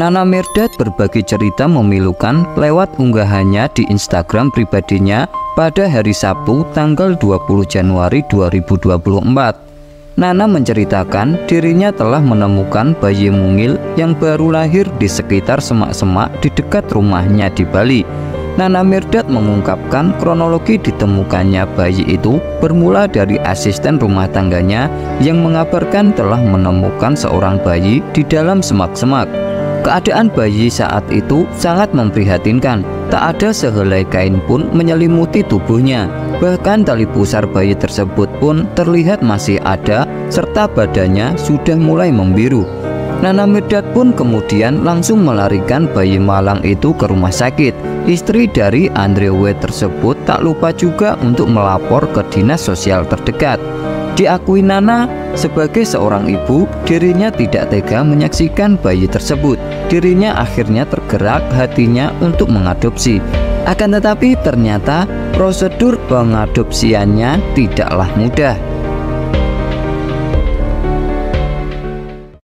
Nana Mirdad berbagi cerita memilukan lewat unggahannya di Instagram pribadinya pada hari Sabtu tanggal 20 Januari 2024. Nana menceritakan dirinya telah menemukan bayi mungil yang baru lahir di sekitar semak-semak di dekat rumahnya di Bali. Nana Mirdad mengungkapkan kronologi ditemukannya bayi itu bermula dari asisten rumah tangganya yang mengabarkan telah menemukan seorang bayi di dalam semak-semak. Keadaan bayi saat itu sangat memprihatinkan. Tak ada sehelai kain pun menyelimuti tubuhnya. Bahkan tali pusar bayi tersebut pun terlihat masih ada, serta badannya sudah mulai membiru. Nana Mirdad pun kemudian langsung melarikan bayi malang itu ke rumah sakit. Istri dari Andre W tersebut tak lupa juga untuk melapor ke dinas sosial terdekat. Diakui Nana, sebagai seorang ibu, dirinya tidak tega menyaksikan bayi tersebut. Dirinya akhirnya tergerak hatinya untuk mengadopsi. Akan tetapi ternyata prosedur pengadopsiannya tidaklah mudah.